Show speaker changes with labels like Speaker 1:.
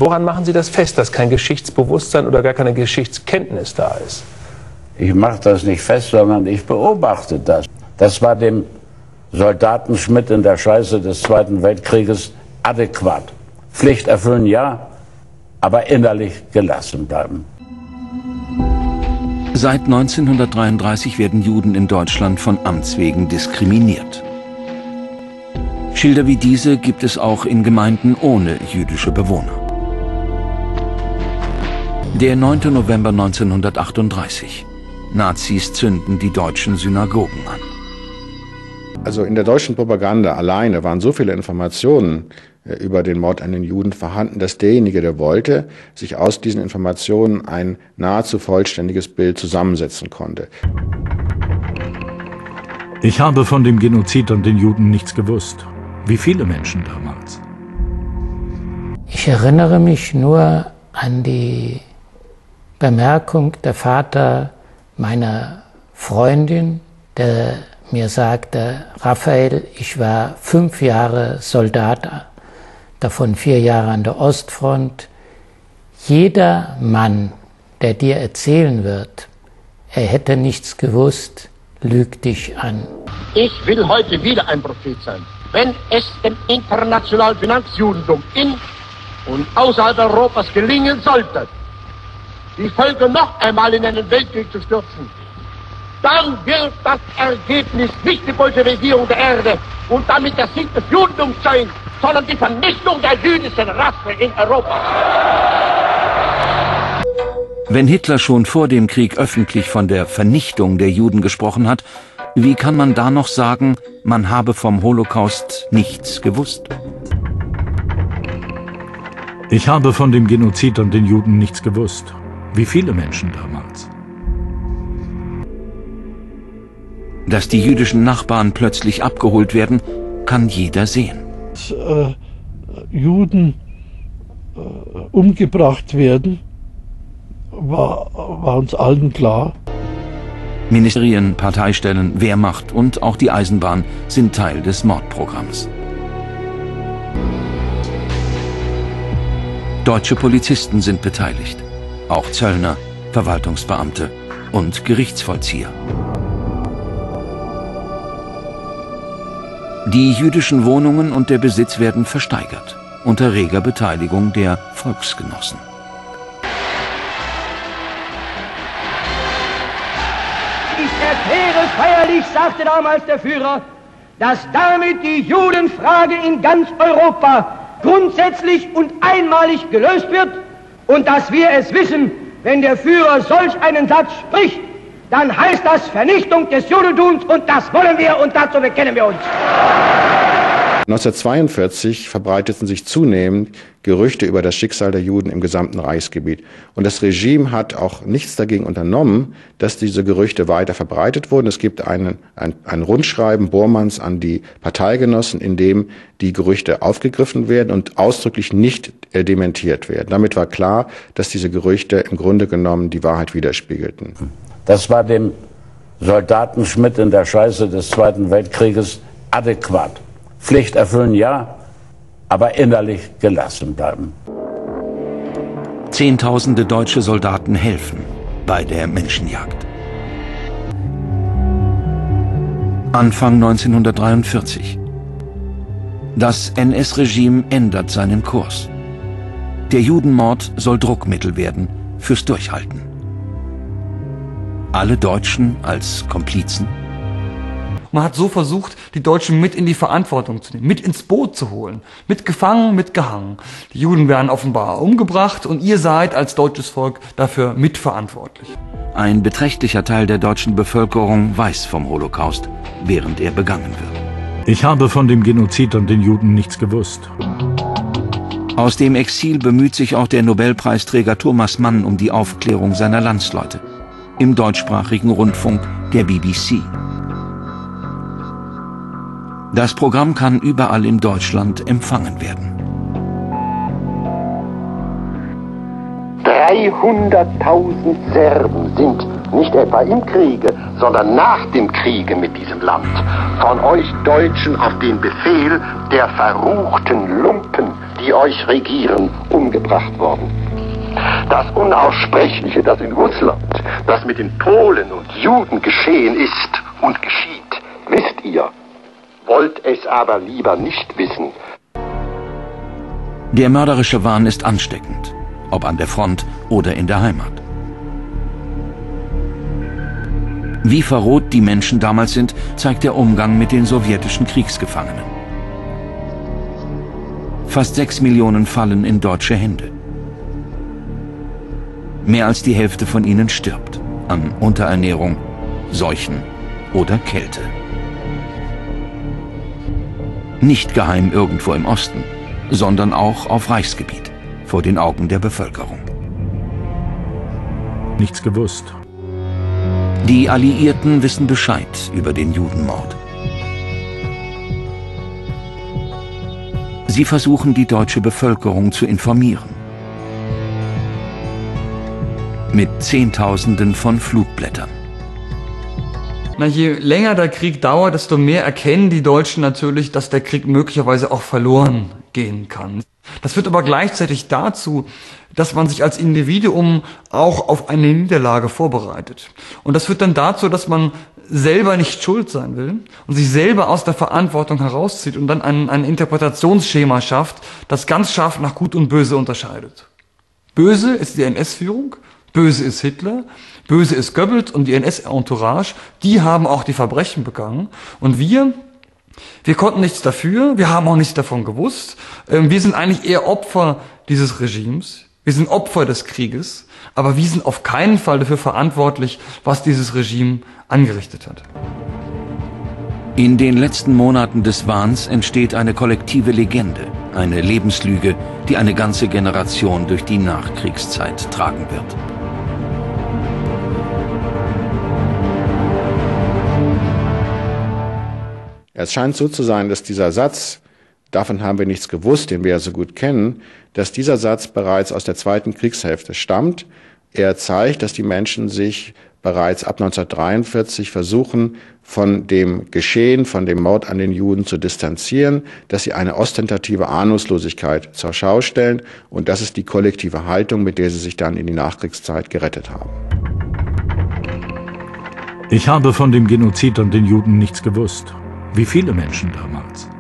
Speaker 1: Woran machen Sie das fest, dass kein Geschichtsbewusstsein oder gar keine Geschichtskenntnis da ist?
Speaker 2: Ich mache das nicht fest, sondern ich beobachte das. Das war dem Soldaten Schmidt in der Scheiße des Zweiten Weltkrieges adäquat. Pflicht erfüllen, ja, aber innerlich gelassen bleiben.
Speaker 3: Seit 1933 werden Juden in Deutschland von Amts wegen diskriminiert. Schilder wie diese gibt es auch in Gemeinden ohne jüdische Bewohner. Der 9. November 1938. Nazis zünden die deutschen Synagogen an.
Speaker 4: Also in der deutschen Propaganda alleine waren so viele Informationen über den Mord an den Juden vorhanden, dass derjenige, der wollte, sich aus diesen Informationen ein nahezu vollständiges Bild zusammensetzen konnte.
Speaker 5: Ich habe von dem Genozid an den Juden nichts gewusst. Wie viele Menschen damals?
Speaker 6: Ich erinnere mich nur an die Bemerkung der Vater meiner Freundin, der mir sagte: Raphael, ich war 5 Jahre Soldat, davon 4 Jahre an der Ostfront. Jeder Mann, der dir erzählen wird, er hätte nichts gewusst, lügt dich an.
Speaker 7: Ich will heute wieder ein Prophet sein. Wenn es dem internationalen Finanzjudentum in und außerhalb Europas gelingen sollte, die Völker noch einmal in einen Weltkrieg zu stürzen, dann wird das Ergebnis nicht die Bolschewisierung der Erde und damit der Sieg des Judentums sein, sondern die Vernichtung der jüdischen Rasse in Europa.
Speaker 3: Wenn Hitler schon vor dem Krieg öffentlich von der Vernichtung der Juden gesprochen hat, wie kann man da noch sagen, man habe vom Holocaust nichts gewusst?
Speaker 5: Ich habe von dem Genozid an den Juden nichts gewusst. Wie viele Menschen damals?
Speaker 3: Dass die jüdischen Nachbarn plötzlich abgeholt werden, kann jeder sehen.
Speaker 8: Dass Juden umgebracht werden, war uns allen klar.
Speaker 3: Ministerien, Parteistellen, Wehrmacht und auch die Eisenbahn sind Teil des Mordprogramms. Deutsche Polizisten sind beteiligt, auch Zöllner, Verwaltungsbeamte und Gerichtsvollzieher. Die jüdischen Wohnungen und der Besitz werden versteigert, unter reger Beteiligung der Volksgenossen.
Speaker 9: Ich erkläre feierlich, sagte damals der Führer, dass damit die Judenfrage in ganz Europa grundsätzlich und einmalig gelöst wird und dass wir es wissen, wenn der Führer solch einen Satz spricht, dann heißt das Vernichtung des Judentums und das wollen wir und dazu bekennen wir uns.
Speaker 4: 1942 verbreiteten sich zunehmend Gerüchte über das Schicksal der Juden im gesamten Reichsgebiet. Und das Regime hat auch nichts dagegen unternommen, dass diese Gerüchte weiter verbreitet wurden. Es gibt ein Rundschreiben Bormanns an die Parteigenossen, in dem die Gerüchte aufgegriffen werden und ausdrücklich nicht dementiert werden. Damit war klar, dass diese Gerüchte im Grunde genommen die Wahrheit widerspiegelten.
Speaker 2: Das war dem Soldaten Schmidt in der Scheiße des Zweiten Weltkrieges adäquat. Pflicht erfüllen, ja, aber innerlich gelassen bleiben.
Speaker 3: Zehntausende deutsche Soldaten helfen bei der Menschenjagd. Anfang 1943. Das NS-Regime ändert seinen Kurs. Der Judenmord soll Druckmittel werden fürs Durchhalten. Alle Deutschen als Komplizen?
Speaker 10: Man hat so versucht, die Deutschen mit in die Verantwortung zu nehmen, mit ins Boot zu holen. Mit gefangen, mit gehangen. Die Juden werden offenbar umgebracht und ihr seid als deutsches Volk dafür mitverantwortlich.
Speaker 3: Ein beträchtlicher Teil der deutschen Bevölkerung weiß vom Holocaust, während er begangen wird.
Speaker 5: Ich habe von dem Genozid an den Juden nichts gewusst.
Speaker 3: Aus dem Exil bemüht sich auch der Nobelpreisträger Thomas Mann um die Aufklärung seiner Landsleute. Im deutschsprachigen Rundfunk der BBC. Das Programm kann überall in Deutschland empfangen werden.
Speaker 7: 300.000 Serben sind nicht etwa im Kriege, sondern nach dem Kriege mit diesem Land, von euch Deutschen auf den Befehl der verruchten Lumpen, die euch regieren, umgebracht worden. Das Unaussprechliche, das in Russland, das mit den Polen und Juden geschehen ist und geschieht, wisst ihr, wollt es aber lieber nicht wissen.
Speaker 3: Der mörderische Wahn ist ansteckend, ob an der Front oder in der Heimat. Wie verroht die Menschen damals sind, zeigt der Umgang mit den sowjetischen Kriegsgefangenen. Fast 6 Millionen fallen in deutsche Hände. Mehr als die Hälfte von ihnen stirbt an Unterernährung, Seuchen oder Kälte. Nicht geheim irgendwo im Osten, sondern auch auf Reichsgebiet, vor den Augen der Bevölkerung.
Speaker 5: Nichts gewusst.
Speaker 3: Die Alliierten wissen Bescheid über den Judenmord. Sie versuchen, die deutsche Bevölkerung zu informieren. Mit Zehntausenden von Flugblättern.
Speaker 10: Na, je länger der Krieg dauert, desto mehr erkennen die Deutschen natürlich, dass der Krieg möglicherweise auch verloren gehen kann. Das führt aber gleichzeitig dazu, dass man sich als Individuum auch auf eine Niederlage vorbereitet. Und das führt dann dazu, dass man selber nicht schuld sein will und sich selber aus der Verantwortung herauszieht und dann ein Interpretationsschema schafft, das ganz scharf nach Gut und Böse unterscheidet. Böse ist die NS-Führung, böse ist Hitler, böse ist Goebbels und die NS-Entourage, die haben auch die Verbrechen begangen. Und wir konnten nichts dafür, wir haben auch nichts davon gewusst. Wir sind eigentlich eher Opfer dieses Regimes, wir sind Opfer des Krieges, aber wir sind auf keinen Fall dafür verantwortlich, was dieses Regime angerichtet hat.
Speaker 3: In den letzten Monaten des Wahns entsteht eine kollektive Legende, eine Lebenslüge, die eine ganze Generation durch die Nachkriegszeit tragen wird.
Speaker 4: Es scheint so zu sein, dass dieser Satz, davon haben wir nichts gewusst, den wir ja so gut kennen, dass dieser Satz bereits aus der zweiten Kriegshälfte stammt. Er zeigt, dass die Menschen sich bereits ab 1943 versuchen, von dem Geschehen, von dem Mord an den Juden zu distanzieren, dass sie eine ostentative Ahnungslosigkeit zur Schau stellen, und das ist die kollektive Haltung, mit der sie sich dann in die Nachkriegszeit gerettet haben.
Speaker 5: Ich habe von dem Genozid an den Juden nichts gewusst. Wie viele Menschen damals?